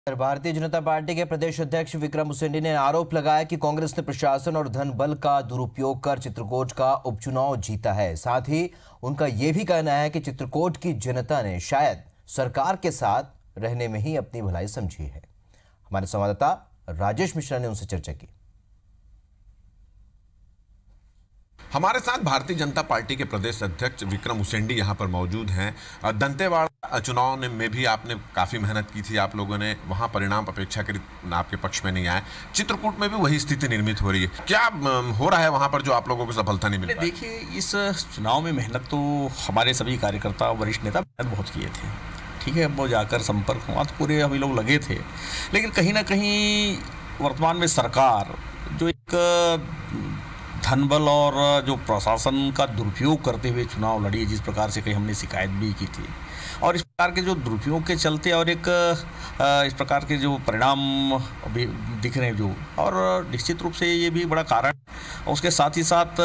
Bharatiya Janata party के प्रदेश अध्यक्ष विक्रम उसेंडी ने आरोप लगाया कि कांग्रेस ने प्रशासन और धन बल का दुरुपयोग कर चित्रकूट का उपचुनाव जीता है। साथ ही उनका यह भी कहना है कि चित्रकूट की जनता ने शायद सरकार के साथ रहने में ही अपनी भलाई समझी है। हमारे संवाददाता राजेश मिश्रा ने उनसे चर्चा की। हमारे साथ भारतीय जनता पार्टी के प्रदेश अध्यक्ष विक्रम उसेंडी यहाँ पर मौजूद हैं। दंतेवाड़ा चुनाव में भी आपने काफ़ी मेहनत की थी, आप लोगों ने वहाँ परिणाम अपेक्षाकृत आपके पक्ष में नहीं आए। चित्रकूट में भी वही स्थिति निर्मित हो रही है, क्या हो रहा है वहाँ पर जो आप लोगों को सफलता नहीं मिली? देखिए, इस चुनाव में मेहनत तो हमारे सभी कार्यकर्ता वरिष्ठ नेता मेहनत बहुत किए थे, ठीक है। वो जाकर संपर्क हुआ तो पूरे हम लोग लगे थे, लेकिन कहीं ना कहीं वर्तमान में सरकार जो एक धन बल और जो प्रशासन का दुरुपयोग करते हुए चुनाव लड़ी, जिस प्रकार से कहीं हमने शिकायत भी की थी, और इस प्रकार के जो दुरुपयोग के चलते और एक इस प्रकार के जो परिणाम अभी दिख रहे हैं जो, और निश्चित रूप से ये भी बड़ा कारण, और उसके साथ ही साथ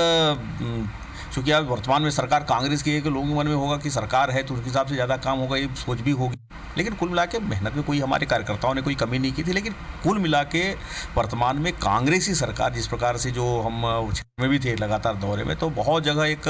चूँकि अब वर्तमान में सरकार कांग्रेस की है कि लोगों के मन में होगा कि सरकार है तो उसके हिसाब से ज़्यादा काम होगा, ये सोच भी होगी। लेकिन कुल मिला के मेहनत में कोई हमारे कार्यकर्ताओं ने कोई कमी नहीं की थी, लेकिन कुल मिला के वर्तमान में कांग्रेसी सरकार जिस प्रकार से जो हम में भी थे लगातार दौरे में, तो बहुत जगह एक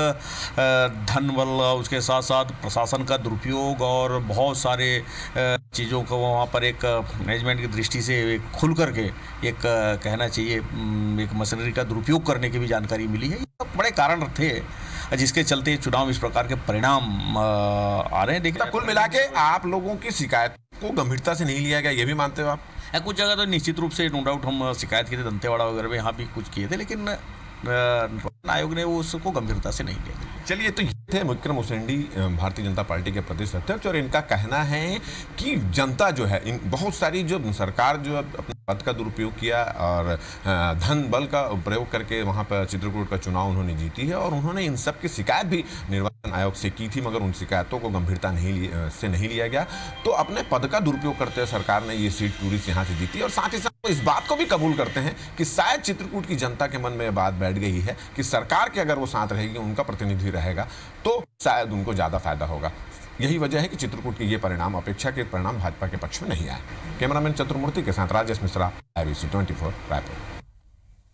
धन बल, उसके साथ साथ प्रशासन का दुरुपयोग और बहुत सारे चीज़ों को वहाँ पर एक मैनेजमेंट की दृष्टि से एक खुल करके एक कहना चाहिए एक मशीनरी का दुरुपयोग करने की भी जानकारी मिली है। ये बड़े कारण थे जिसके चलते चुनाव इस प्रकार के परिणाम आ रहे हैं। देखिए, कुल मिला के आप लोगों की शिकायत को गंभीरता से नहीं लिया गया, ये भी मानते हो आप? कुछ जगह तो निश्चित रूप से नो डाउट हम शिकायत किए थे, दंतेवाड़ा वगैरह में यहाँ भी कुछ किए थे, लेकिन निर्वाचन आयोग ने वो उसको गंभीरता से नहीं लिया। चलिए, तो ये थे विक्रम उसेंडी, भारतीय जनता पार्टी के प्रदेश अध्यक्ष, और इनका कहना है कि जनता जो है इन बहुत सारी जो सरकार जो अपने पद का दुरुपयोग किया और धन बल का प्रयोग करके वहाँ पर चित्रकूट का चुनाव उन्होंने जीती है, और उन्होंने इन सब की शिकायत भी निर्वाचन आयोग से की थी, मगर उन शिकायतों को गंभीरता से नहीं लिया गया। तो अपने पद का दुरुपयोग करते हुए सरकार ने ये सीट पूरी यहाँ से जीती, और साथ ही साथ इस बात को भी कबूल करते हैं कि शायद चित्रकूट की जनता के मन में बात बैठ गई है कि सरकार के अगर वो साथ रहेगी, उनका प्रतिनिधि रहेगा, तो शायद उनको ज़्यादा फायदा होगा। यही वजह है कि चित्रकूट के ये परिणाम, अपेक्षाकृत परिणाम भाजपा के पक्ष में नहीं आए। कैमरामैन चतुर्मूर्ति के साथ राजेश मिश्रा, IBC 24 रायपुर।